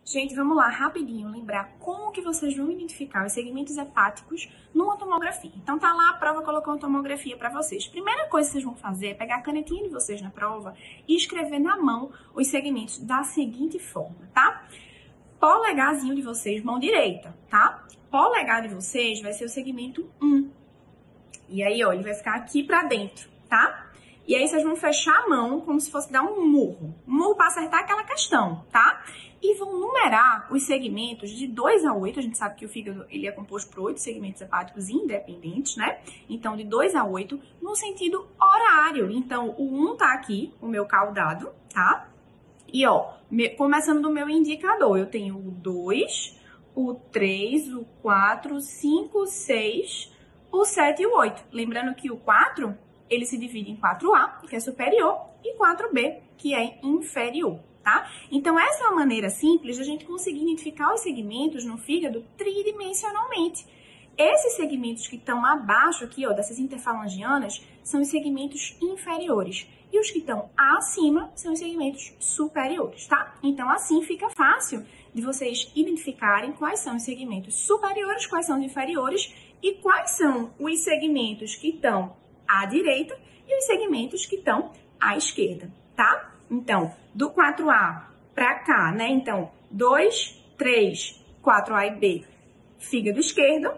Gente, vamos lá, rapidinho, lembrar como que vocês vão identificar os segmentos hepáticos numa tomografia. Então, tá lá, a prova colocou uma tomografia para vocês. Primeira coisa que vocês vão fazer é pegar a canetinha de vocês na prova e escrever na mão os segmentos da seguinte forma, tá? Polegarzinho de vocês, mão direita, tá? Polegar de vocês vai ser o segmento 1. E aí, ó, ele vai ficar aqui pra dentro, tá? E aí, vocês vão fechar a mão como se fosse dar um murro. Um murro para acertar aquela questão, tá? E vão numerar os segmentos de 2 a 8. A gente sabe que o fígado ele é composto por 8 segmentos hepáticos independentes, né? Então, de 2 a 8 no sentido horário. Então, o 1 tá aqui, o meu caudado, tá? E, ó, começando do meu indicador, eu tenho o 2, o 3, o 4, o 5, o 6, o 7 e o 8. Lembrando que o 4, ele se divide em 4A, que é superior, e 4B, que é inferior, tá? Então, essa é uma maneira simples de a gente conseguir identificar os segmentos no fígado tridimensionalmente. Esses segmentos que estão abaixo aqui, ó, dessas interfalangianas, são os segmentos inferiores. E os que estão acima são os segmentos superiores, tá? Então, assim fica fácil de vocês identificarem quais são os segmentos superiores, quais são os inferiores e quais são os segmentos que estão à direita e os segmentos que estão à esquerda, tá? Então, do 4A para cá, né? Então, 2, 3, 4A e B, fígado esquerdo.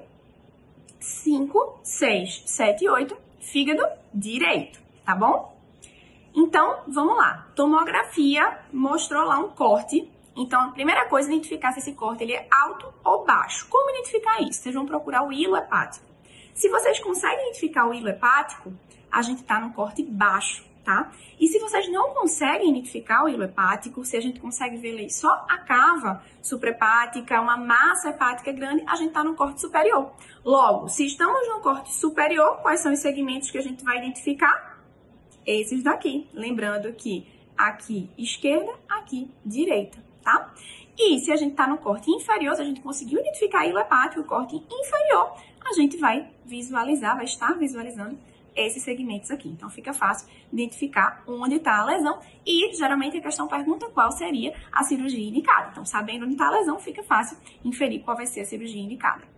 5, 6, 7 e 8, fígado direito, tá bom? Então, vamos lá. Tomografia mostrou lá um corte. Então, a primeira coisa é identificar se esse corte ele é alto ou baixo. Como identificar isso? Vocês vão procurar o hilo hepático. Se vocês conseguem identificar o hilo hepático, a gente tá no corte baixo, tá? E se vocês não conseguem identificar o hilo hepático, se a gente consegue ver ali só a cava suprahepática, uma massa hepática grande, a gente tá no corte superior. Logo, se estamos no corte superior, quais são os segmentos que a gente vai identificar? Esses daqui. Lembrando que aqui esquerda, aqui direita, tá? E se a gente tá no corte inferior, se a gente conseguiu identificar o hilo hepático, o corte inferior, a gente vai visualizar, vai estar visualizando esses segmentos aqui. Então, fica fácil identificar onde está a lesão e, geralmente, a questão pergunta qual seria a cirurgia indicada. Então, sabendo onde está a lesão, fica fácil inferir qual vai ser a cirurgia indicada.